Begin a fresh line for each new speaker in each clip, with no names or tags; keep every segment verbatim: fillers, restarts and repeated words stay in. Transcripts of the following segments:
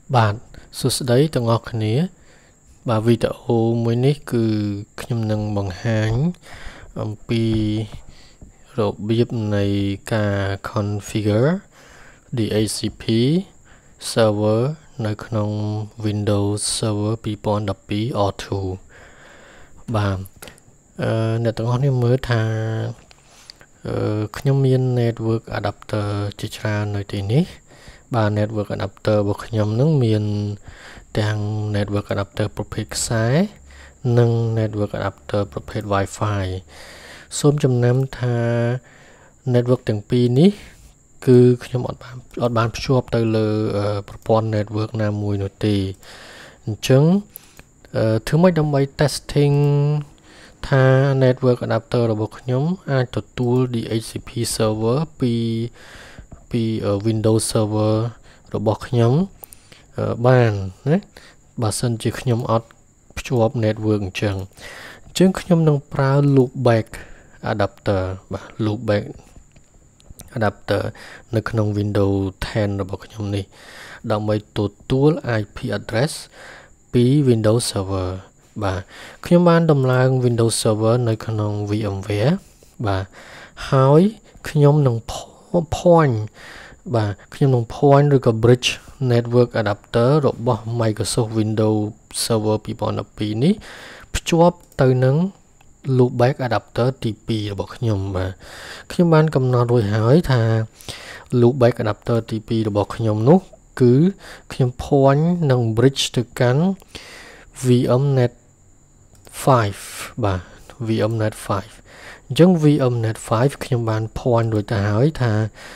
បាទសួស្តីទាំងអស់គ្នាបាទវីដេអូមួយនេះគឺខ្ញុំនឹងបង្ហាញអំពីរបៀបនៃការ configure ឌី เอช ซี พี server នៅក្នុង Windows Server ពីរពាន់ដប់ពីរ អ ทู បាទអឺអ្នកទាំងអស់គ្នាមើលថាអឺខ្ញុំមាន network adapter ជាច្រើននៅទីនេះបាទ network adapter របស់ខ្ញុំនឹងមានទាំង network adapter ប្រភេទខ្សែនិង network adapter ប្រភេទ Wi-Fi សូមចំណាំថា network ទាំងពីរនេះគឺខ្ញុំអត់បានអត់បានភ្ជាប់ទៅលើប្រព័ន្ធ network ណាមួយនោះទេអញ្ចឹងធ្វើម៉េចដើម្បី testing ថា network adapter របស់ខ្ញុំអាចទទួល ឌី เอช ซี พี server ពីពី Windows Server របស់ខ្ញុំបានណាបើសិនជាខ្ញុំអត់ភ្ជាប់ network អញ្ចឹងអញ្ចឹងខ្ញុំនឹងប្រើ loopback adapter បាទ loopback adapter នៅក្នុង Windows เท็น របស់ខ្ញុំនេះដើម្បីទទួល ไอ พี address ពី Windows Server បាទខ្ញុំបានដំឡើង Windows Server នៅក្នុង VMware បាទហើយខ្ញុំនឹង point បាទខ្ញុំនឹង point ឬក៏ bridge network adapter របស់ Microsoft Windows Server ពីរពាន់ដប់ពីរនេះភ្ជាប់ទៅនឹង loopback adapter ទីពីររបស់ខ្ញុំបាទខ្ញុំបានកំណត់រួចហើយថា loopback adapter ទីពីររបស់ខ្ញុំនោះគឺខ្ញុំ point នឹង bridge ទៅកាន់ VMnet 5 បាទ VMnet 5អញ្ចឹង VMnet 5ខ្ញុំបាន point រួចទៅហើយថា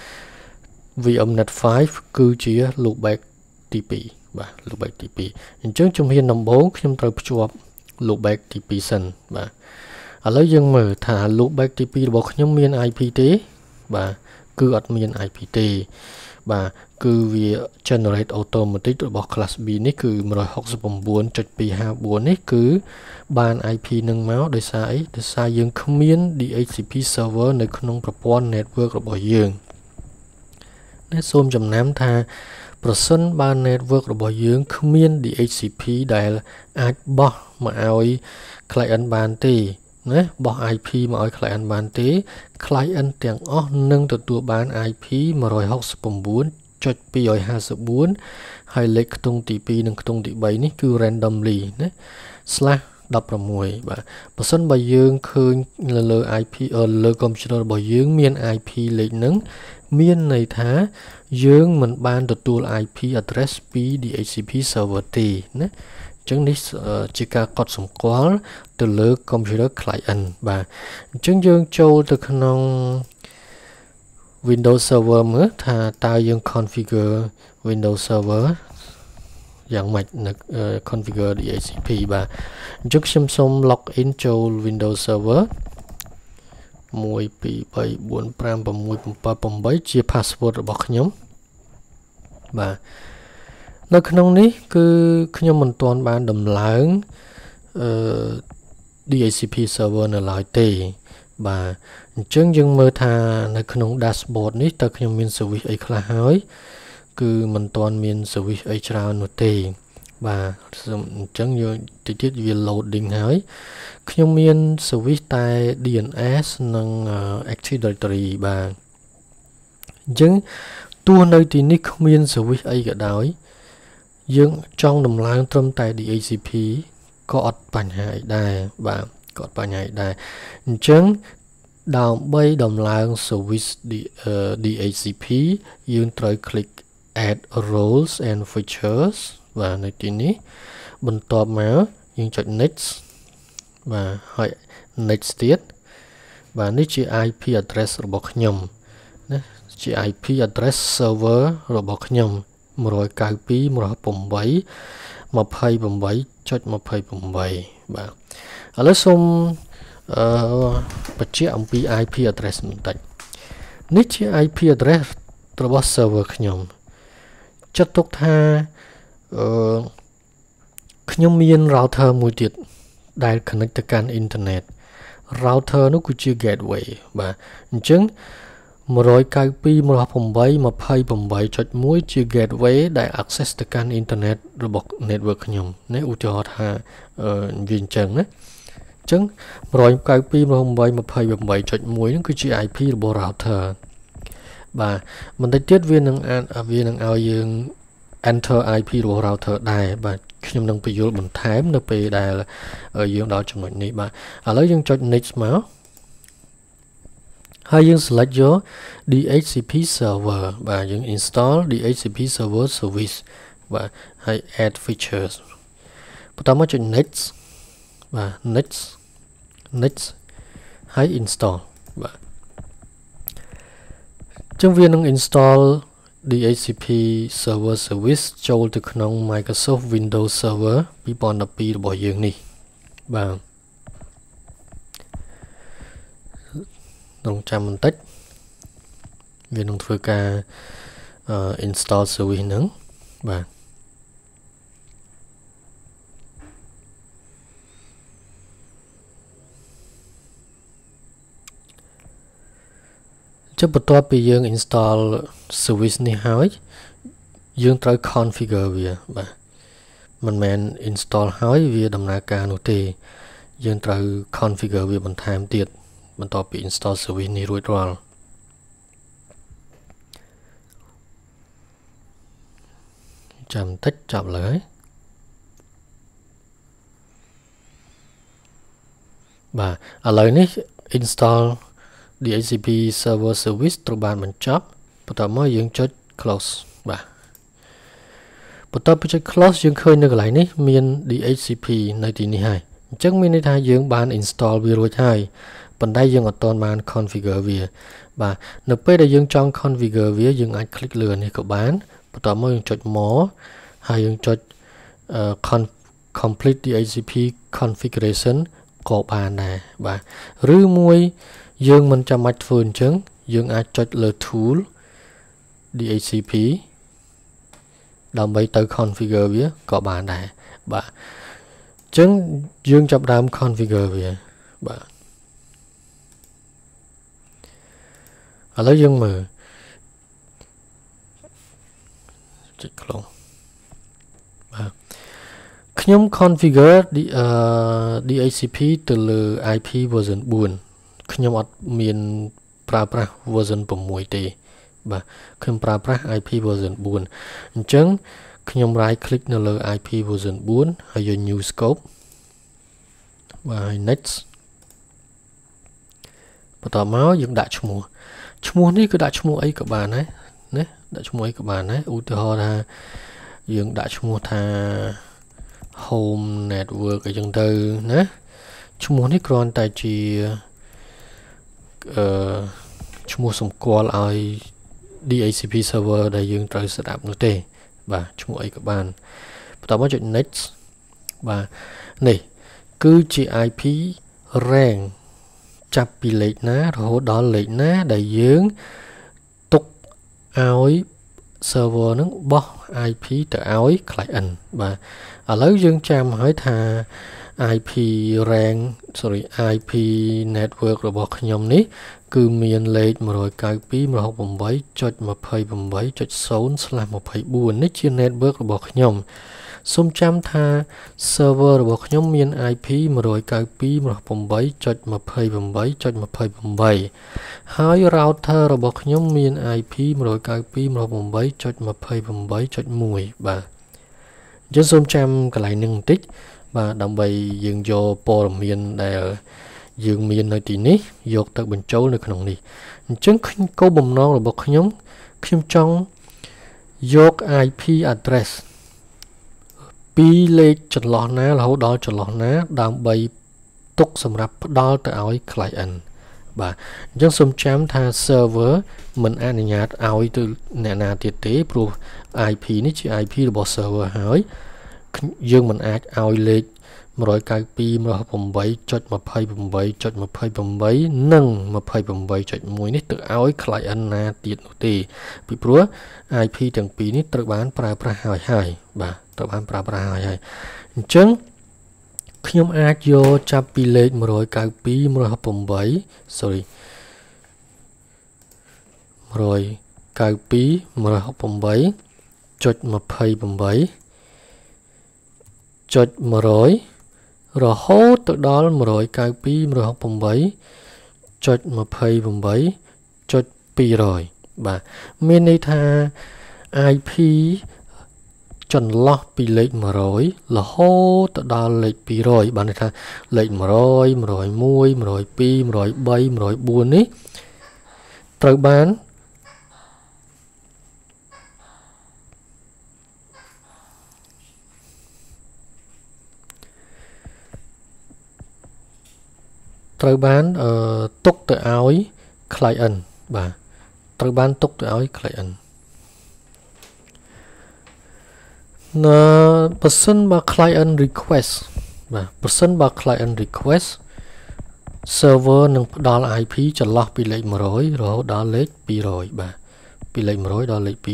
VMnet 5គឺជា loopback ទីពីរបាទ loopback ទីពីរអញ្ចឹងជំហានដំបូងខ្ញុំត្រូវភ្ជាប់ loopback ទីពីរសិនបាទឥឡូវយើងមើលថា loopback ទីពីររបស់ខ្ញុំមាន ไอ พี ទេបាទគឺអត់មាន ไอ พี ទេបាទគឺវា generate automatic របស់ class B នេះគឺ one sixty-nine dot two fifty-four នេះគឺបាន ไอ พี នឹងមកដោយសារអីដោយសារយើងគ្មាន ឌី เอช ซี พี server នៅក្នុងប្រព័ន្ធ network របស់យើងនេះសូមចំណាំថាប្រសិនបើ network របស់យើងគ្មាន ឌី เอช ซี พี ដែលអាចបោះមកឲ្យ client បានទេណាបោះ ไอ พี មកឲ្យ client បានទេ client ទាំងអស់នឹងទទួលបាន ไอ พี one sixty-nine dot two fifty-four ហើយលេខខ្ទង់ទីពីរនិងខ្ទង់ទី3នេះគឺ randomly ណា slash 16បាទបើសិនបើយើងឃើញលើលើ ไอ พี លើ computer របស់យើងមាន ไอ พี លេខហ្នឹងមានន័យថាយើងមិនបានទទួល ไอ พี address ពី ឌី เอช ซี พี server ទេណាអញ្ចឹងនេះជាការកត់សម្គាល់ទៅលើ computer client បាទអញ្ចឹងយើងចូលទៅក្នុង Windows Server មើលថាតើយើង configure Windows Server យ៉ាងម៉េចនៅ configure ឌី เอช ซี พี បាទអញ្ចឹងខ្ញុំសូម log in ចូល Windows Server one two three four five six seven eightជា password របស់ខ្ញុំបាទនៅក្នុងនេះគឺខ្ញុំមិនទាន់បានដំឡើងអឺ ឌី เอช ซี พี server នៅឡើយទេបាទអញ្ចឹងយើងមើលថានៅក្នុង dashboard នេះតើខ្ញុំមាន service អីខ្លះហើយគឺមិនទាន់មាន service អីច្រើននោះទេបាទអញ្ចឹងយើងតិចទៀតវា loading ហើយខ្ញុំមាន service តែ ឌី เอ็น เอส និង Active Directory បាទអញ្ចឹងទោះនៅទីនេះគ្មាន service អីក៏ដោយយើងចង់ដំឡើងត្រឹមតែ ឌី เอช ซี พี ក៏អត់បញ្ហាអីដែរបាទក៏អត់បញ្ហាអីដែរអញ្ចឹងដើម្បីដំឡើង service ឌី เอช ซี พี យើងត្រូវ click add roles and features បាទនៅទីនេះបន្ទាប់មកយើងចុច next បាទហើយ next ទៀតបាទនេះជា ไอ พี address របស់ខ្ញុំណាជា ไอ พี address server របស់ខ្ញុំ one ninety-two 128 28.28 បាទឥឡូវសូមអឺបញ្ជាក់អំពី ไอ พี address បន្តិចនេះជា ไอ พี address របស់ server ខ្ញុំចាត់ទុកថាអឺខ្ញុំមាន router មួយទៀតដែល connect ទៅកាន់ internet router នោះគឺជា gateway បាទអញ្ចឹង một trăm chín mươi hai.một trăm hai mươi tám.mộtជា gateway ដែល access ទៅកាន់ internet របស់ network ខ្ញុំណាឧទាហរណ៍ថាអឺវាអញ្ចឹងណាអញ្ចឹង một trăm chín mươi hai.một trăm hai mươi tám.một ហ្នឹងគឺជា ไอ พี របស់ router បាទបន្តិចទៀតវានឹងវានឹងឲ្យយើង enter ไอ พี របស់ router ដែរបាទខ្ញុំនឹងបញ្យល់បន្ថែមនៅពេលដែលយើងដល់ចំណុចនេះបាទឥឡូវយើងចុច next មកហើយយើង select យក ดี เอช ซี พี server បាទយើង install ดี เอช ซี พี server service បាទហើយ add features បន្តមកចុច next បាទ next next ហើយ install បាទចឹងវានឹង install ดี เอช ซี พี server service ចូលទៅក្នុង Microsoft Windows Server two thousand twelve របស់យើងនេះបាទต้องចាំបន្តិចវានឹងធ្វើការ install service ហ្នឹងបាទចុះបន្ទាប់ពីយើង install service នេះហើយយើងត្រូវ configure វាបាទមិនមែន install ហើយវាដំណើរការនោះទេយើងត្រូវ configure វាបន្ថែមទៀតបន្ទាប់ពី install service នេះរួចរាល់ចាំបន្តិចចាប់លើហើយបាទឥឡូវនេះ install ดี เอช ซี พี server service ត្រូវបានបញ្ចប់បន្តមកយើងចុច close បាទបន្ទាប់ពីចុច close យើងឃើញនៅកន្លែងនេះមាន ดี เอช ซี พี នៅទីនេះហើយអញ្ចឹងមានន័យថាយើងបាន install វារួចហើយប៉ុន្តែយើងអត់ទាន់បាន configure វាបាទនៅពេលដែលយើងចង់ configure វាយើងអាច click លើនេះក៏បានបន្តមកយើងចុច more ហើយយើងចុច complete ดี เอช ซี พี configuration ក៏បានដែរបាទឬមួយយើងមិនចាំបាច់ធ្វើអញ្ចឹងយើងអាចចុចលើ tool ดี เอช ซี พี ដើម្បីទៅ configure វាក៏បានដែរបាទអញ្ចឹងយើងចាប់ដើម configure វាបាទឥឡូវយើងមើលចុច close បាទខ្ញុំ configure ดี เอช ซี พี ទៅលើ ไอ พี version fourខ្ញុំអត់មានប្រើប្រាស់ version six ទេបាទខ្ញុំប្រើប្រាស់ ไอ พี version four អញ្ចឹងខ្ញុំ right click នៅលើ ไอ พี version four ហើយយក new scope បាទ next បន្តមកយើងដាក់ឈ្មោះឈ្មោះនេះគឺដាក់ឈ្មោះអីក៏បានដែរណាដាក់ឈ្មោះអីក៏បានដែរឧទាហរណ៍ថាយើងដាក់ឈ្មោះថា home network អីចឹងទៅណាឈ្មោះនេះគ្រាន់តែជាអឺឈ្មោះសម្គាល់ឲ្យ ดี เอช ซี พี server ដែលយើងត្រូវ set up នោះទេបាទឈ្មោះអីក៏បានបន្តមកចុច next បាទនេះគឺជា ไอ พี rank ចាប់ពីលេខណារហូតដល់លេខណាដែលយើងទុកឲ្យ server ហ្នឹងបោះ ไอ พี ទៅឲ្យ client បាទឥឡូវយើងចាំឲ្យថា ไอ พี rank sorry ไอ พี network របស់ខ្ញុំនេះគឺមានលេខ one ninety-two ดอท one sixty-eight ดอท zero ស្លាស twenty-four នេះជា network របស់ខ្ញុំសូមចាំថា server របស់ខ្ញុំមាន ไอ พี one ninety-two ดอท one sixty-eight ดอท twenty-eight ดอท twenty-eight ហើយ router របស់ខ្ញុំមាន ไอ พี one ninety-two ดอท one sixty-eight ดอท twenty-eight ดอท oneបាទអញ្ចឹងសូមចាំកន្លែងនេះបន្តិចបាទដើម្បីយើងយកព័ត៌មានដែលយើងមាននៅទីនេះយកទៅបញ្ចូលនៅក្នុងនេះអញ្ចឹងគោលបំណងរបស់ខ្ញុំខ្ញុំចង់យក ไอ พี address ពីលេខចន្លោះណារហូតដល់ចន្លោះណាដើម្បីទុកសម្រាប់ផ្ដល់ទៅឲ្យ client បាទអញ្ចឹងសូមចាំថា server មិនអនុញ្ញាតឲ្យទៅអ្នកណាទៀតទេព្រោះ ไอ พี នេះជា ไอ พี របស់ server ហើយយើងមិនអាចឲ្យលេខ one ninety-two ดอท one sixty-eight ดอท twenty-eight ดอท twenty-eight និង twenty-eight ดอท oneនេះទៅឲ្យ client ណាទៀតនោះទេពីព្រោះ ไอ พี ទាំងពីរនេះត្រូវបានប្រើប្រាស់ហើយហើយបាទត្រូវបានប្រើប្រាស់ហើយហើយអញ្ចឹងខ្ញុំអាចយកចាប់ពីលេខ one ninety-two ดอท one sixty-eight sorry rồi cài pí rồi học bấm bấy chốt mà pay bấm bấy chốt mà rồi rồi hốt từ đó mà rồi cài pí rồi học bấm bấy chốt mà pay bấm bấy chốt pi rồi bà mình đây tha i pê chọn lọc pi lệch mà rồi là hốt từ đó lệch pi rồi bạn này tha lệch mà rồi mà rồi muôi mà rồi pi mà rồi bay mà rồi buồn ấyត្រូវបានត្រូវបានអឺទុកទៅឲ្យ client បាទត្រូវបានទុកទៅឲ្យ client ណាបើសិនបើ client request បាទបើសិនបើ client request server នឹងផ្ដល់ i pê ចន្លោះពីលេខ100រហូតដល់លេខ200បាទពីលេខ100ដល់លេខ200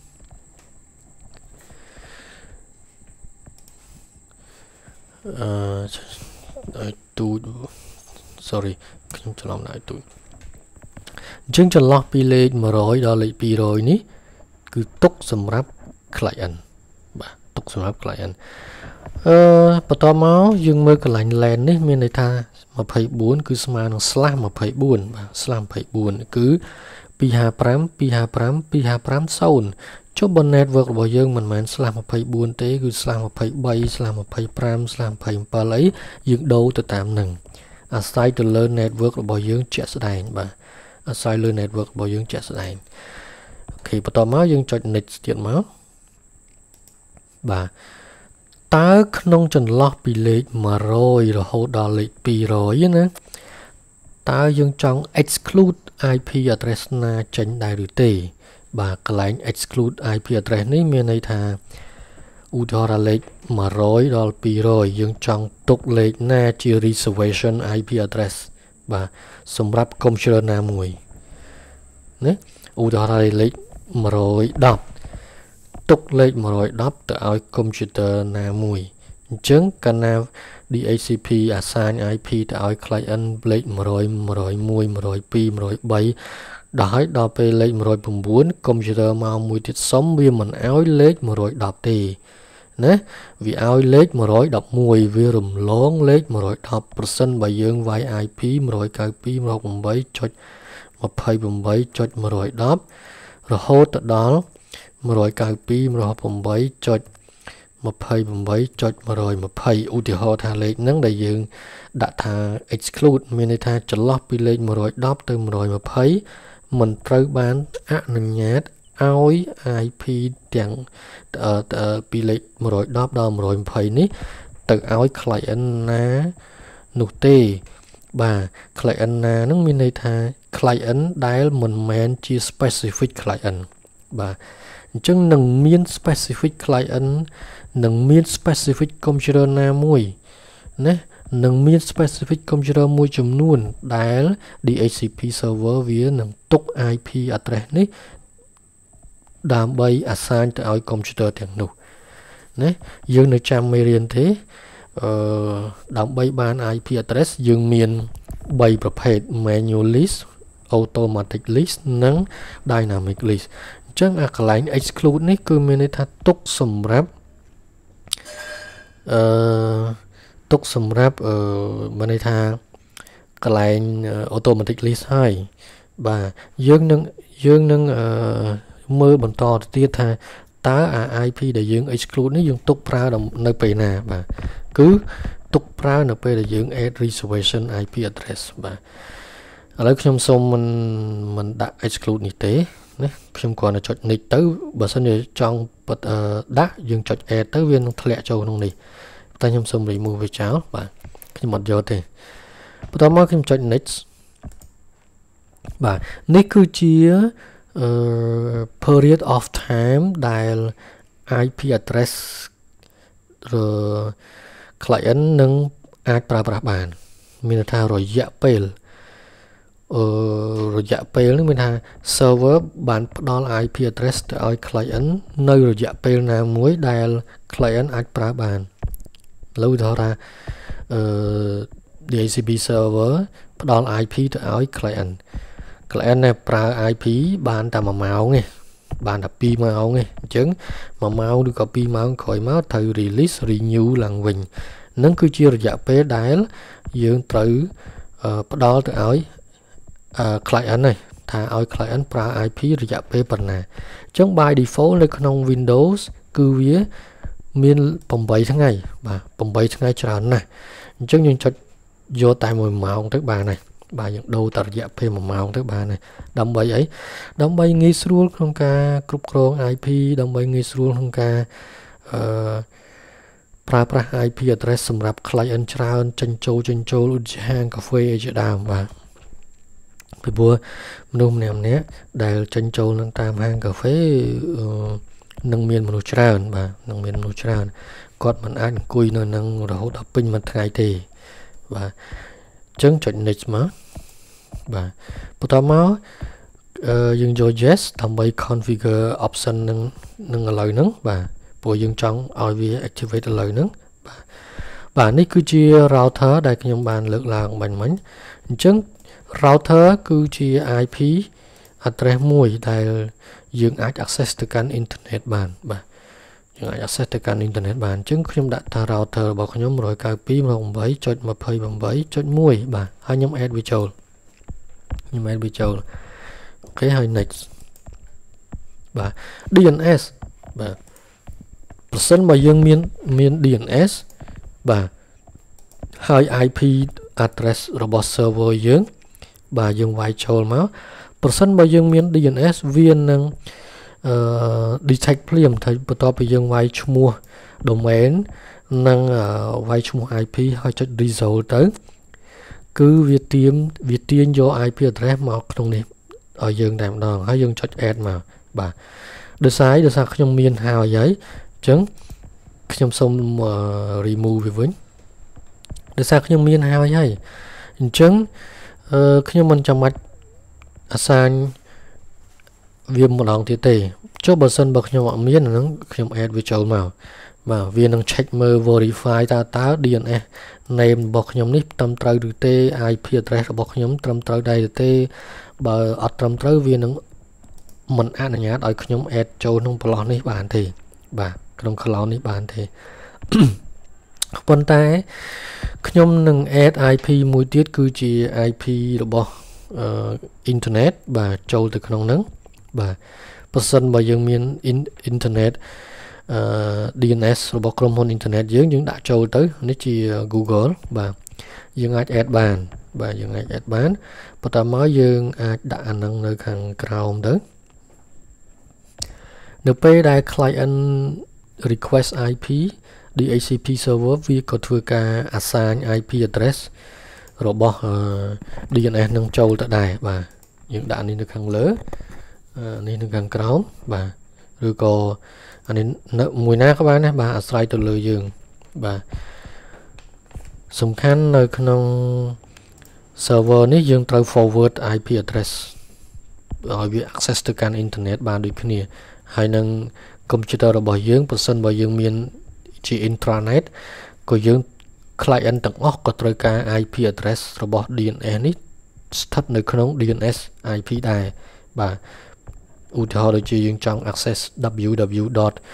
អឺទូ sorry ខ្ញុំច្រឡំដល់ទូអញ្ចឹងចន្លោះពីលេខ100ដល់លេខ200នេះគឺទុកសម្រាប់ client បាទទុកសម្រាប់ client អឺបន្តមកយើងមើលកន្លែង len នេះមានន័យថា24គឺស្មើនឹង slash 24បាទ slash 24គឺ255 255 255 0ចុះបើ network របស់យើងមិនមែន slash 24ទេគឺ slash 23 slash 25 slash 27អីយើងដូរទៅតាមនឹងអាស្រ័យទៅលើ network របស់យើងជាក់ស្ដែងបាទអាស្រ័យលើ network របស់យើងជាក់ស្ដែងអូខេបន្តមកយើងចុច next ទៀតមកបាទតើក្នុងចន្លោះពីលេខ100រហូតដល់លេខ200ណាតើយើងចង់ exclude i pê address ណាចេញដែរឬទេបាទកន្លែង exclude i pê address នេះមានន័យថាឧទាហរណ៍លេខ100ដល់200យើងចង់ទុកលេខណាជា reservation i pê address បាទសម្រាប់ computer ណាមួយណាឧទាហរណ៍លេខ110ទុកលេខ110ទៅឲ្យ computer ណាមួយអញ្ចឹងកាលណា đê hát xê pê assign i pê ទៅឲ្យ client លេខ100 101 102 103ដល់ដល់ពេលលេខ109 computer មកមួយទៀតសុំវាមិនឲ្យលេខ110ទេណាវាឲ្យលេខ111វារំលងលេខ110 ប្រសិនបើយើងវាយ i pê 192 168.28.110រហូតទៅដល់192 168.28.120 ឧទាហរណ៍ថាលេខហ្នឹងដែលយើងដាក់ថា exclude មានន័យថាចន្លោះពីលេខ110ទៅ120មិនត្រូវបានអនុញ្ញាតឲ្យ i pê ទាំងពីលេខ110ដល់120នេះទៅឲ្យ client ណានោះទេបាទ client ណាហ្នឹងមានន័យថា client ដែលមិនមែនជា specific client បាទអញ្ចឹងនឹងមាន specific client នឹងមាន specific computer ណាមួយណានឹងមាន specific computer មួយចំនួនដែល đê hát xê pê server វានឹងទុក i pê address នេះដើម្បី assign ទៅឲ្យ computer ទាំងនោះណាយើងនៅចាំមេរៀនទេអឺដើម្បីបាន i pê address យើងមាន3ប្រភេទ manual list automatic list និង dynamic list អញ្ចឹងអាកន្លែង exclude នេះគឺមានន័យថាទុកសម្រាប់អឺទុកសម្រាប់អឺមានន័យថាកន្លែង automatic list ហើយបាទយើងនឹងយើងនឹងអឺមើលបន្តទៅទៀតថាតើអា i pê ដែលយើង exclude នេះយើងទុកប្រើនៅពេលណាបាទគឺទុកប្រើនៅពេលដែលយើង add reservation i pê address បាទឥឡូវខ្ញុំសូមមិនមិនដាក់ exclude នេះទេណាខ្ញុំគ្រាន់តែចុច next ទៅបើសិនជាចង់ដាក់យើងចុច add ទៅវានឹងធ្លាក់ចូលក្នុងនេះតែខ្ញុំសូម remove វាចោលបាទខ្ញុំអត់យកទេបន្តមកខ្ញុំចុច next បាទនេះគឺជាអឺ period of time ដែល i pê address ឬ client នឹងអាចប្រើប្រាស់បានមានន័យថារយៈពេលអឺរយៈពេលនេះមានថា server បានផ្ដល់ i pê address ទៅឲ្យ client នៅរយៈពេលណាមួយដែល client អាចប្រើបានលើឧទាហរណ៍ថាអឺ đê hát xê pê server ផ្ដល់ i pê ទៅឲ្យ client client nàyប្រើ i p បានតែមួយម៉ោងទេបានតែពីរម៉ោងទេអញ្ចឹងមួយម៉ោងឬក៏ពីរម៉ោងក្រោយមកត្រូវ release renew ឡើងវិញនឹងគឺជារយៈពេលដែលយើងត្រូវផ្ដល់ទៅឲ្យ client នេះថាឲ្យ client ប្រើ i p រយៈពេលប៉ុណ្ណាអញ្ចឹង by default នៅក្នុង Windows គឺវាមានeightថ្ងៃបាទeightថ្ងៃច្រើនណាស់អញ្ចឹងយើងចុចយកតែមួយម៉ោងទៅបានហើយបាទយើងដូរតរយៈពេលមួយម៉ោងទៅបានហើយដើម្បីអីដើម្បីងាយស្រួលក្នុងការគ្រប់គ្រង i p ដើម្បីងាយស្រួលក្នុងការអឺប្រើប្រាស់ i p address សម្រាប់ client ច្រើនចេញចូលចេញចូលឧទាហរណ៍កាហ្វេអីជាដើមបាទពីព្រោះមនុស្សម្នាក់ម្នាក់ដែលចេញចូលនឹងតាមហាងកាហ្វេនឹងមានមនុស្សច្រើនបាទនឹងមានមនុស្សច្រើនគាត់មិនអាចអង្គុយនៅនឹងរហូតដល់ពេញមួយថ្ងៃទេបាទអញ្ចឹងចុច next មកបាទបន្តមកយើងយក yes ដើម្បី configure option នឹងនឹងឥឡូវហ្នឹងបាទព្រោះយើងចង់ឲ្យវា activate ឥឡូវហ្នឹងបាទបាទនេះគឺជា router ដែលខ្ញុំបានលើកឡើងបាញ់មិញអញ្ចឹង router គឺជា i p address មួយដែលយើងអាច access ទៅកាន់ internet បានបាទយើងអាច access ទៅកាន់ internet បានអញ្ចឹងខ្ញុំដាក់ថា router របស់ខ្ញុំ one ninety-two dot one eight dot twenty-eight dot one បាទហើយខ្ញុំ add វាចូលខ្ញុំ add វាចូលអូខេហើយ next បាទ D N S បាទប្រសិនបើយើងមានមាន D N S បាទហើយ i p address របស់ server យើងបាទយើងវាយចូលមកប្រសិនបើយើងមាន D N S វានឹងអឺ detect ភ្លាមថាបន្ទាប់ពីយើងវាយឈ្មោះ domain និងវាយឈ្មោះ i p ហើយចុច resolve ទៅគឺវាទាញវាទាញយក i p address មកក្នុងនេះឲ្យយើងតែម្ដងហើយយើងចុច add មកបាទដោយសារដោយសារខ្ញុំមានហើយហើយអញ្ចឹងខ្ញុំសូម remove វាវិញដោយសារខ្ញុំមានហើយហើយអញ្ចឹងអឺខ្ញុំមិនចាំបាច់ assign វាម្ដងទៀតទេចុះបើសិនបើខ្ញុំអត់មានហ្នឹងខ្ញុំ add វាចូលមកបាទវានឹង check មើល verify តើតើ D N S name របស់ខ្ញុំនេះត្រឹមត្រូវឬទេ i p address របស់ខ្ញុំត្រឹមត្រូវដែរឬទេបើអត់ត្រឹមត្រូវវានឹងមិនអនុញ្ញាតឲ្យខ្ញុំ add ចូលក្នុង block នេះបានទេបាទក្នុង cloud នេះបានទេប៉ុន្តែខ្ញុំនឹង add i p មួយទៀតគឺជា i p របស់ internet បាទចូលទៅក្នុងហ្នឹងបាទប្រសិនបើយើងមាន internet D N S របស់ក្រុមហ៊ុន internet យើងយើងដាក់ចូលទៅនេះជា Google បាទយើងអាច add បានបាទយើងអាច add បានបន្តមកយើងអាចដាក់អាហ្នឹងនៅខាងក្រោមទៅនៅពេលដែល client request i p D H C P server វាក៏ធ្វើការ assign i p address របស់ D N S នឹងចូលទៅដែរបាទយើងដាក់នេះនៅខាងលើនេះនៅខាងក្រោមបាទឬក៏អានេះនៅមួយណាក៏បានដែរបាទអាស្រ័យទៅលើយើងបាទសំខាន់នៅក្នុង server នេះយើងត្រូវ forward i p address ឲ្យវា access ទៅកាន់ internet បានដូចគ្នាហើយនឹង computer របស់យើងប្រសិនបើយើងមានជា intranet ក៏យើង client ទាំងអស់ក៏ត្រូវការ i p address របស់ D N S នេះស្ថិតនៅក្នុង D N S i p ដែរបាទឧទាហរណ៍ដូចជាយើងចង់ access www.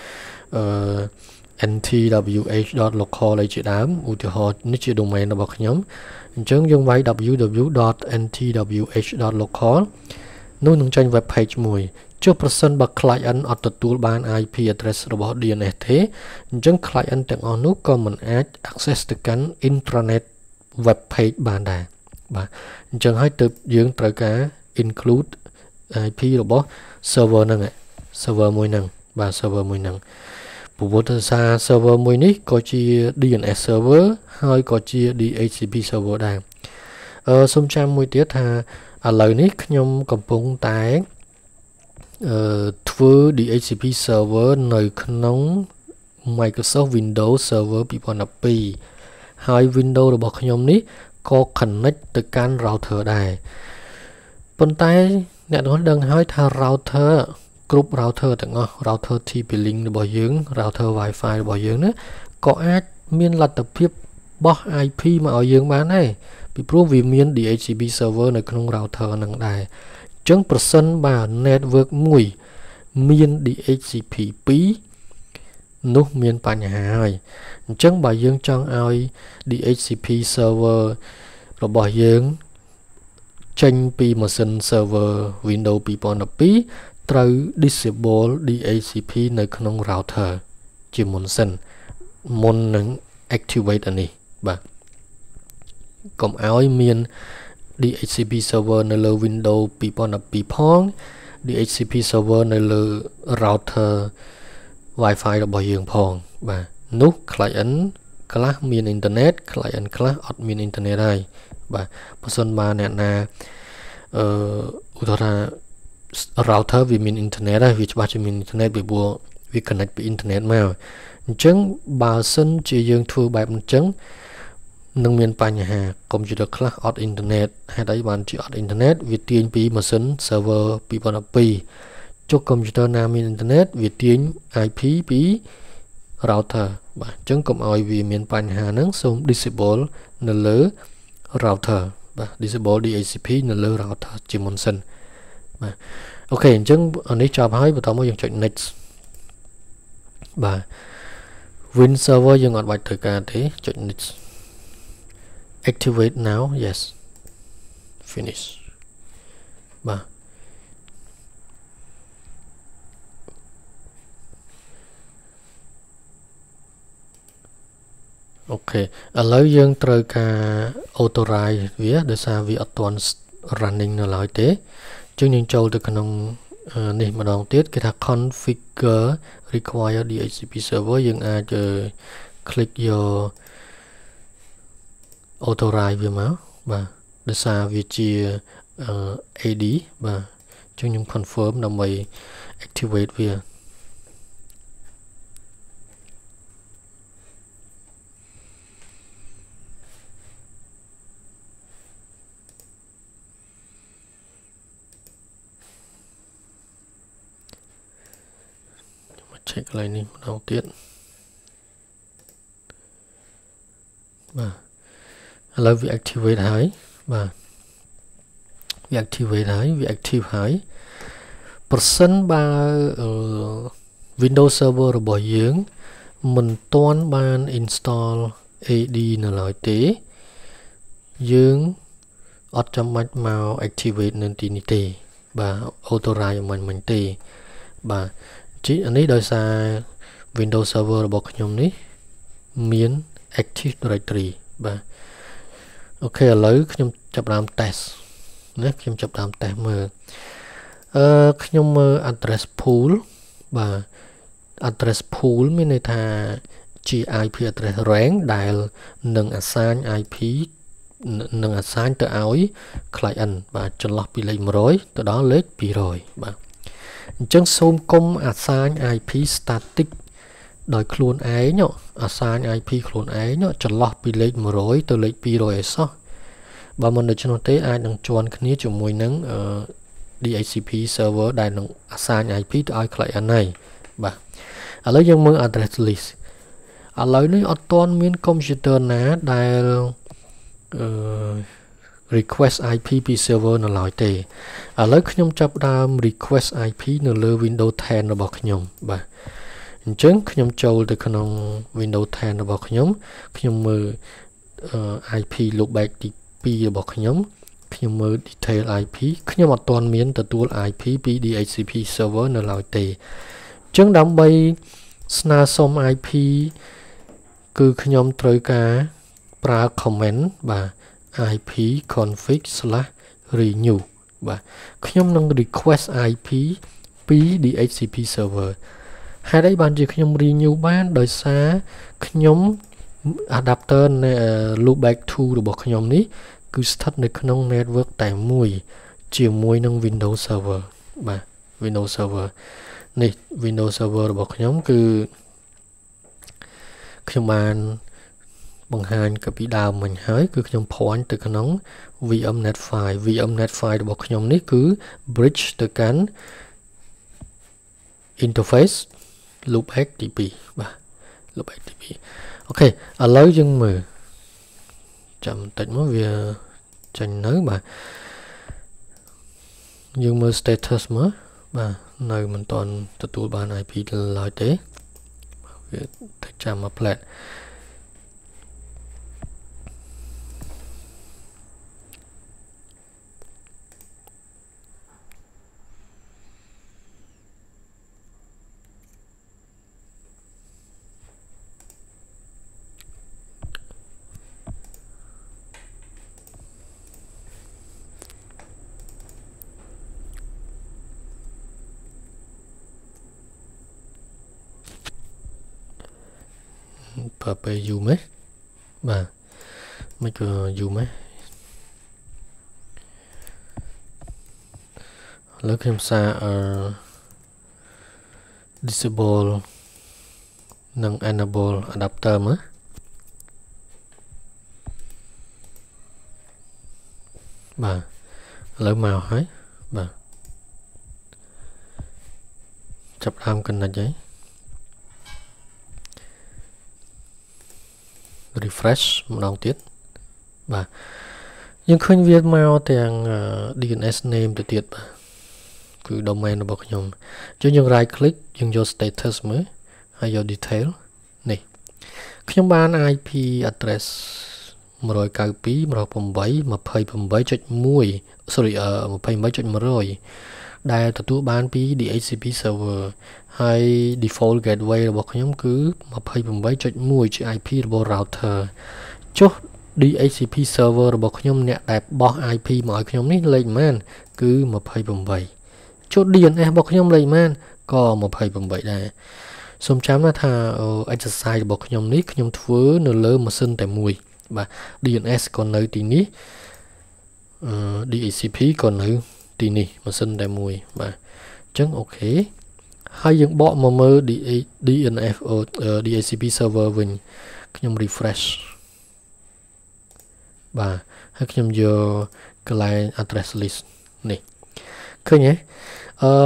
n t w h. local អីជាដើមឧទាហរណ៍នេះជា domain របស់ខ្ញុំអញ្ចឹងយើងវាយ www. n t w h. local នោះនឹងចេញ web page មួយចុះប្រសិនបើ client អត់ទទួលបាន i p address របស់ D N S ទេអញ្ចឹង client ទាំងអស់នោះក៏មិនអាច access ទៅកាន់ intranet web page បានដែរបាទអញ្ចឹងហើយទើបយើងត្រូវការ include i p របស់ server ហ្នឹង server មួយហ្នឹងបាទ server មួយហ្នឹងព្រោះថាសារ server មួយនេះក៏ជា D N S server ហើយក៏ជា D H C P server ដែរអឺសូមចាំមួយទៀតថាឥឡូវនេះខ្ញុំកំពុងតែអឺធ្វើ D H C P server នៅក្នុង Microsoft Windows Server two thousand twelve ហើយ Windows របស់ខ្ញុំនេះក៏ connect ទៅកាន់ router ដែរប៉ុន្តែអ្នកទាំងអស់ដឹងហើយថា router គ្រប់ router ទាំងអស់ router T P Link របស់យើង router Wi-Fi របស់យើងណាក៏អាចមានលទ្ធភាពបោះ i p មកឲ្យយើងបានដែរពីព្រោះវាមាន D H C P server នៅក្នុង router ហ្នឹងដែរអចឹងប្រសិនបើ network មួយមាន đê hát xê pê ពីរនោះមានបញ្ហាហើយអញ្ចឹងបើយើងចង់ឲ្យ đê hát xê pê server របស់យើងចេញពីម៉ាស៊ីន server Windows two thousand twelve ត្រូវ disable đê hát xê pê នៅក្នុង router ជាមុនសិនមុននឹង activate អានេះបាទកុំឲ្យមាន đê hát xê pê server នៅលើ Windows two thousand twelve ផង đê hát xê pê server នៅលើ router Wi-Fi របស់យើងផងបាទនោះ client ខ្លះមាន internet client ខ្លះអត់មាន internet ហើយបាទបើសិនបើអ្នកណាអឺឧទាហរណ៍ router វាមាន internet ហើយវាច្បាស់ជាមាន internet ពីព្រោះវា connect ពី internet មកអញ្ចឹងបើសិនជាយើងធ្វើបែបអញ្ចឹងនឹងមានបញ្ហា computer ខ្លះអត់ internet ហេតុអីបានជាអត់ internet វាទាញពីម៉ាស៊ីន server two thousand twelve ចុះ computer ណាមាន internet វាទាញ i p ពី router បាទអញ្ចឹងកុំឲ្យវាមានបញ្ហាហ្នឹងសូម disable នៅលើ router បាទ disable đê hát xê pê នៅលើ router ជាមុនសិនបាទអូខេអញ្ចឹងអានេះចប់ហើយបន្តមកយើងចុច next បាទ Win server យើងអត់បាច់ត្រូវការទេចុច next activate now yes finish បាទអូខេឥឡូវយើងត្រូវការ authorize វាដោយសារវាអត់ទាន់ running នៅឡើយទេអញ្ចឹងយើងចូលទៅក្នុងនេះម្ដងទៀតគេថា configure require đê hát xê pê server យើងអាច click យក authorize វាមកបាទដោយសារវាជា a d បាទអញ្ចឹងខ្ញុំ confirm ដើម្បី activate វាcheck កន្លែងនេះម្ដងទៀតបាទឥឡូវវា activate ហើយបាទវា activate ហើយវា active ហើយប្រសិនបើ Windows Server របស់យើងមិនទាន់បាន install a d នៅឡើយទេយើងអត់ចាំបាច់មក activate នៅទីនេះទេបាទ authorize មិនមិនទេបាទជីអានេះដោយសារ Windows Server របស់ខ្ញុំនេះមាន Active Directory បាទអូខេឥឡូវខ្ញុំចាប់ផ្ដើម test ណាខ្ញុំចាប់ផ្ដើម test មើលអឺខ្ញុំមើល address pool បាទ address pool មានន័យថាជា i p address rank ដែលនឹង assign i p នឹង assign ទៅឲ្យ client បាទចន្លោះពីលេខone hundredទៅដល់លេខtwo hundredបាទអញ្ចឹងសូមកុំ assign i p static ដោយខ្លួនឯង assign i p ខ្លួនឯងចន្លោះពីលេខone hundredទៅលេខtwo hundredអីសោះបើមិនដូច្នោះទេអាចនឹងជាន់គ្នាជាមួយនឹង đê hát xê pê server ដែលនឹង assign i p ទៅឲ្យ client ហើយបាទឥឡូវយើងមើល address list ឥឡូវនេះអត់ទាន់មាន computer ណាដែលអឺ request i p ពី server នៅឡើយទេឥឡូវខ្ញុំចាប់ដើម request i p នៅលើ Windows ten របស់ខ្ញុំបាទអញ្ចឹងខ្ញុំចូលទៅក្នុង Windows ten របស់ខ្ញុំខ្ញុំមើល i p loopback ទីtwoរបស់ខ្ញុំខ្ញុំមើល detail i p ខ្ញុំអត់ទាន់មានទទួល i p ពី đê hát xê pê server នៅឡើយទេអញ្ចឹងដើម្បីស្នើសុំ i p គឺខ្ញុំត្រូវការប្រើ comment បាទ ip config/renew បាទខ្ញុំនឹង request i p ពី đê hát xê pê server ហេតុអីបានជាខ្ញុំ renew បានដោយសារខ្ញុំ adapter loopback two របស់ខ្ញុំនេះគឺស្ថិតនៅក្នុង network តែមួយជាមួយនឹង Windows Server បាទ Windows Server នេះ Windows Server របស់ខ្ញុំគឺខ្ញុំបានបង្ហាញកាពីដើមមិញហើយគឺខ្ញុំ point ទៅក្នុង vmnet file vmnet file របស់ខ្ញុំនេះគឺ bridge ទៅកាន់ interface loopback ទីtwoបាទ loopback ទីtwoអូខេឥឡូវយើងមើលចាំបន្តិចមកវាចេញនៅបាទយើងមើល status មើលបាទនៅមិនទាន់ទទួលបាន ไอ พี ឡើយទេវាទៅចាំមកផ្លែតបើពេលយូរមែនបាទមិនក៏យូរមែនលើខ្ញុំសារអឺ disable និង enable adapter មើលបាទឥឡូវមកហើយបាទចាប់ដើម connect ហើយ refresh ម្ដងទៀតបាទយើងឃើញវាមកទាំង ดี เอ็น เอส name ទៅទៀតបាទគឺ domain របស់ខ្ញុំអញ្ចឹងយើង right click យើងយក status មើលហើយយក detail នេះខ្ញុំបាន ไอ พี address one ninety-two 128 28.1 sorry 28.100 ដែលទទួលបានពី ดี เอช ซี พี server ហើយ default gateway របស់ខ្ញុំគឺ twenty-eight.1 ជា ไอ พี របស់ router ចុះ ดี เอช ซี พี server របស់ខ្ញុំអ្នកដែលបោះ ไอ พี មកឲ្យខ្ញុំនេះលេខប៉ុន្មានគឺtwenty-eightចុះ ดี เอ็น เอส របស់ខ្ញុំលេខប៉ុន្មានក៏twenty-eightដែរសូមចាំណាថា exercise របស់ខ្ញុំនេះខ្ញុំធ្វើនៅលើម៉ាស៊ីនតែមួយបាទ ดี เอ็น เอส ក៏នៅទីនេះអឺ ดี เอช ซี พี ក៏នៅទីនេះម៉ាស៊ីនតែមួយបាទអញ្ចឹងអូខេហើយយើងបកមកមើល ดี เอ็น เอฟ ดี เอช ซี พี server វិញខ្ញុំ refresh បាទហើយខ្ញុំយកកន្លែង address list នេះឃើញទេអឺ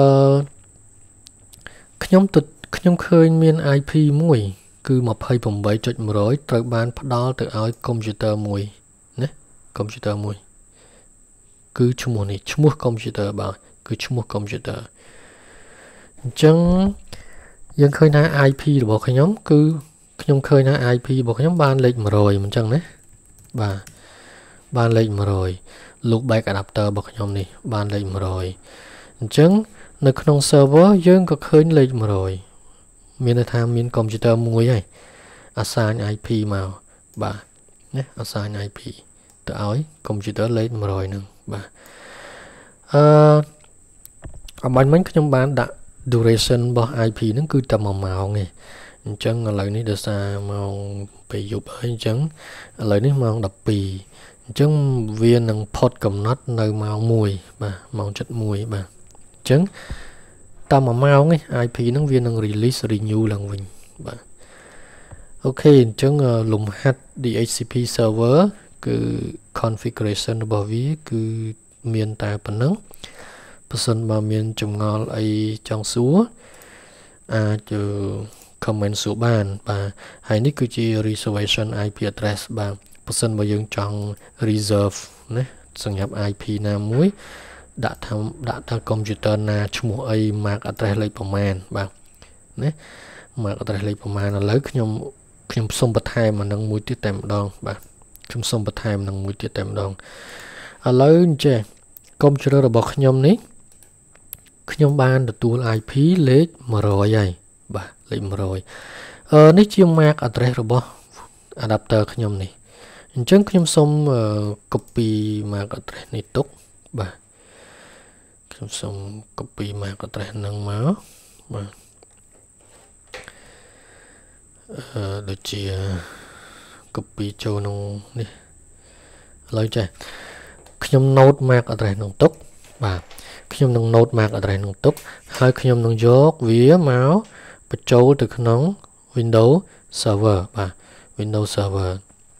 ខ្ញុំទៅខ្ញុំឃើញមាន ไอ พี មួយគឺtwenty-eight.one00ត្រូវបានផ្ដល់ទៅឲ្យកុំព្យូទ័រមួយណាកុំព្យូទ័រមួយគឺឈ្មោះនេះឈ្មោះកុំព្យូទ័របាទគឺឈ្មោះកុំព្យូទ័រអញ្ចឹងយើងឃើញថា ไอ พี របស់ខ្ញុំគឺខ្ញុំឃើញថា ไอ พี របស់ខ្ញុំបានលេខone hundredអញ្ចឹងណាបាទបានលេខone hundred loop back adapter របស់ខ្ញុំនេះបានលេខone hundredអញ្ចឹងនៅក្នុង server យើងក៏ឃើញលេខone hundredមានន័យថាមានកុំព្យូទ័រមួយហើយ assign ไอ พี មកបាទណា assign ไอ พี ទៅឲ្យកុំព្យូទ័រលេខone hundredហ្នឹងបាទអឺអបាញ់មិញខ្ញុំបានដាក់ duration របស់ ไอ พี ហ្នឹងគឺតែoneម៉ោងទេអញ្ចឹងឥឡូវនេះដោយសារម៉ោងពេលយប់ហើយអញ្ចឹងឥឡូវនេះម៉ោងtwelveអញ្ចឹងវានឹងផុតកំណត់នៅម៉ោងoneបាទម៉ោងsevenបាទអញ្ចឹងតាមមួយម៉ោងនេះ ไอ พี ហ្នឹងវានឹង release renew ឡើងវិញបាទអូខេអញ្ចឹងលំហាត់ ดี เอช ซี พี server គឺ configuration របស់វាគឺមានតែប៉ុណ្ណឹងបើសិនបើមានចម្ងល់អីចង់សួរអាច comment សួរបានបាទហើយនេះគឺជា reservation ไอ พี address បាទបើសិនបើយើងចង់ reserve ណាសម្រាប់ ไอ พี ណាមួយដាក់ថាដាក់ថាកុំព្យូទ័រណាឈ្មោះអី MAC address លេខប្រមាណបាទណា MAC address លេខប្រមាណឥឡូវខ្ញុំខ្ញុំសុំបន្ថែមអានឹងមួយទៀតតែម្ដងបាទខ្ញុំសុំបន្ថែមនឹងមួយទៀតតែម្ដងឥឡូវអញ្ចេះកុំព្យូទ័ររបស់ខ្ញុំនេះខ្ញុំបានទទួល ไอ พี លេខone hundredហើយបាទលេខone hundredអឺនេះជា MAC address របស់ adapter ខ្ញុំនេះអញ្ចឹងខ្ញុំសូម copy MAC address នេះទុកបាទខ្ញុំសូម copy MAC address ហ្នឹងមកបាទអឺដូចជា copy ចូលក្នុងនេះឥឡូវចេះខ្ញុំ note MAC address ហ្នឹងទុកបាទខ្ញុំនឹង note MAC address ហ្នឹងទុកហើយខ្ញុំនឹងយកវាមកបញ្ចូលទៅក្នុង Windows Server បាទ Windows Server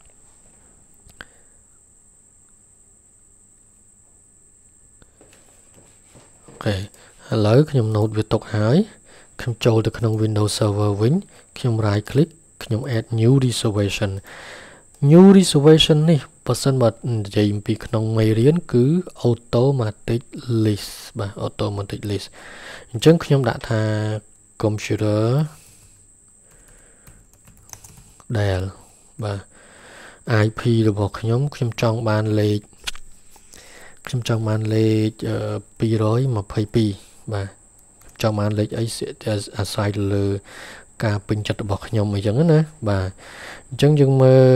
អូខេឥឡូវខ្ញុំ note វាទុកហើយខ្ញុំចូលទៅក្នុង Windows Server វិញខ្ញុំ right click ខ្ញុំ add new reservation new reservation នេះ percent មកនិយាយអំពីក្នុងមេរៀនគឺ automatic list បាទ automatic list អញ្ចឹងខ្ញុំដាក់ថា computer del បាទ i p របស់ខ្ញុំខ្ញុំចង់បានលេខខ្ញុំចង់បានលេខtwo twenty-twoបាទចង់បានលេខអីអាស្រ័យទៅលើការពេញចិត្តរបស់ខ្ញុំអីចឹងណាបាទអញ្ចឹងយើងមើល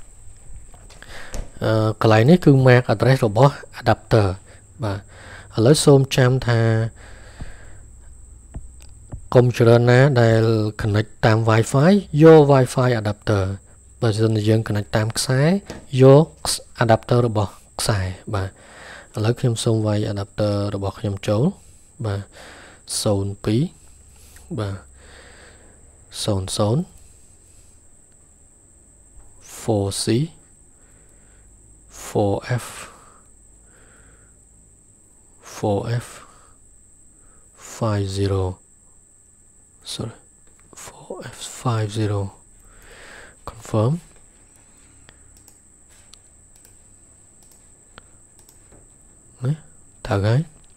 អឺកន្លែងនេះគឺ M A C address របស់ adapter បាទឥឡូវសូមចាំថា computer ណាដែល connect តាម Wi-Fi យក Wi-Fi adapter បើសិនជាយើង connect តាមខ្សែយក adapter របស់ខ្សែបាទឥឡូវខ្ញុំសូមវាយ adapter របស់ខ្ញុំចូលបាទzero twoបាទzero zero four c four f four f fifty sorry four f fifty confirm nè thở gái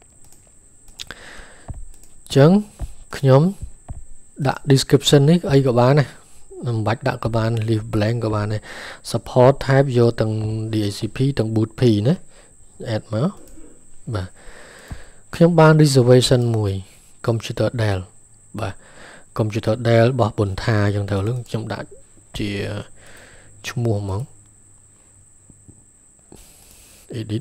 chấn nhóm đặt description ấy ấy của bạn này bạch đặt của bạn leave blank của bạn này support type vô tầng đê hát xê pê tầng boot p nữa add máu và nhóm ban reservation mùi computer Dell và computer Dell bỏ bồn thà trong thời lúc trong đã chỉ chung mua món edit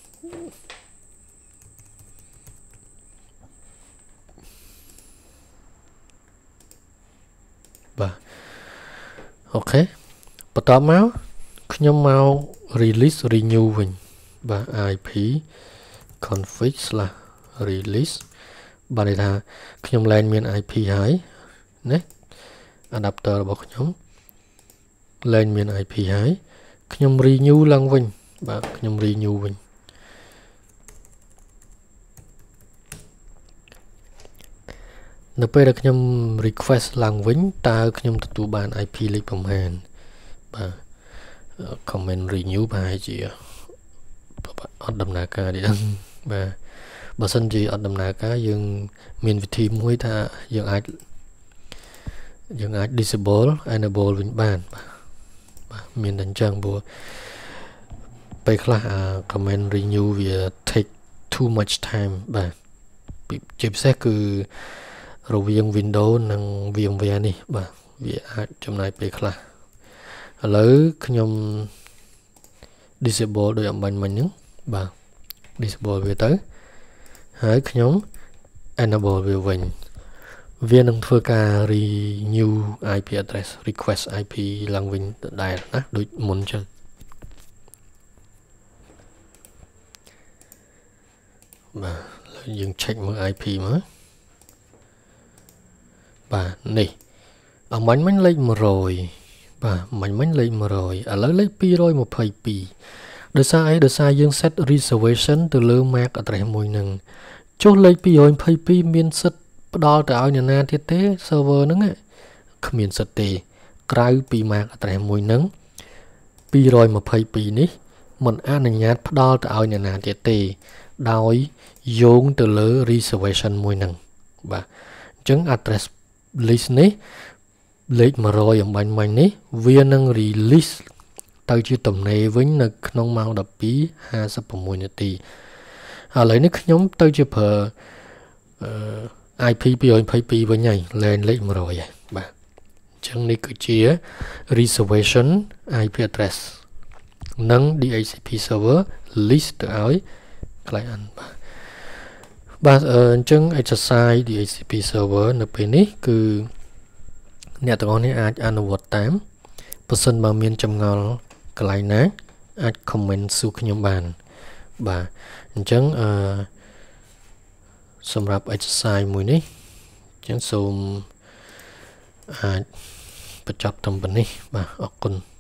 và ok bắt đầu máu nhóm mau release renew mình và i p config là release bà đây là nhóm lên miền i p hai nè adapterរបស់ខ្ញុំlên miền i p haiខ្ញុំ renew ឡើងវិញបាទខ្ញុំ renew វិញនៅពេលដែលខ្ញុំ request ឡើងវិញតើខ្ញុំទទួលបាន i p លេខប្រមាណបាទ comment renew ប្រហែលជាអត់ដំណើរការទេបាទបើសិនជាអត់ដំណើរការយើងមានវិធីមួយថាយើងអាចយើងអាច disable enable វិញបានបាទមានតែអញ្ចឹងព្រោះពេលខ្លះ comment renew វា take too much time បាទជាពិសេសគឺរវាង Windows និង VMware នេះបាទវាអាចចំណាយពេលខ្លះឥឡូវខ្ញុំ disable ដោយអំបញ្ញមិញហ្នឹងបាទ disable វាទៅហើយខ្ញុំ enable វាវិញវានឹងធ្វើការ renew i p address request i p ឡើងវិញដដែលណាដូចមុនចឹងបាទយើង check មើល i p មើលបាទនេះអំបញ្ញមិញលេខone hundredបាទអំបញ្ញមិញលេខone hundredឥឡូវលេខtwo twenty-twoដោយសារអីដោយសារយើង set reservation ទៅលើ M A C address មួយនឹងចុះលេខtwo twenty-twoមានសិទ្ធិផ្ដល់ទៅឲ្យអ្នកណាទៀតទេ server ហ្នឹងគ្មានសិទ្ធិទេក្រៅពី M A C address មួយនឹងtwo twenty-twoនេះមិនអនុញ្ញាតផ្ដល់ទៅឲ្យអ្នកណាទៀតទេដោយយោងទៅលើ reservation មួយនឹងបាទអញ្ចឹង address list នេះលេខone hundredអំបញ្ញមិញនេះវានឹង release ទៅជាទំនេរវិញនៅក្នុងម៉ោងtwelve fifty-sixនាទីឥឡូវនេះខ្ញុំទៅជាប្រើ i p two twenty-twoវិញហើយលែងលេខone hundredហើយបាទអញ្ចឹងនេះគឺជា reservation i p address និង D H C P server list ទៅឲ្យ client បាទបាទអញ្ចឹង exercise D H C P server នៅពេលនេះគឺអ្នកទាំងអស់នេះអាចអនុវត្តតាមបើសិនបើមានចម្ងល់កន្លែងណាអាច comment សួរខ្ញុំបានបាទអញ្ចឹងអឺសម្រាប់ exercise មួយនេះអញ្ចឹងសូមអាចបញ្ចប់ត្រឹមប៉ុណ្នេះបាទអរគុណ